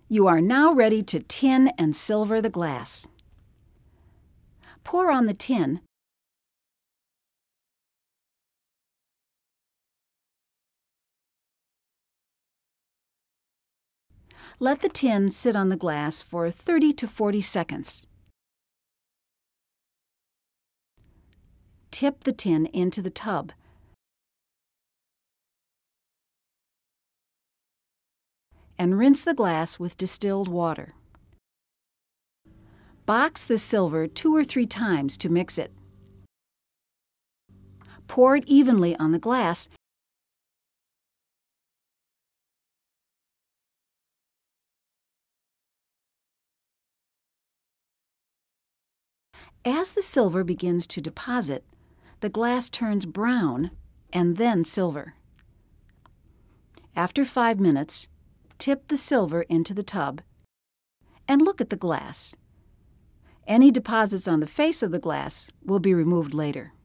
You are now ready to tin and silver the glass. Pour on the tin. Let the tin sit on the glass for 30 to 40 seconds. Tip the tin into the tub. And rinse the glass with distilled water. Box the silver 2 or 3 times to mix it. Pour it evenly on the glass As the silver begins to deposit, the glass turns brown and then silver. After 5 minutes, tip the silver into the tub and look at the glass. Any deposits on the face of the glass will be removed later.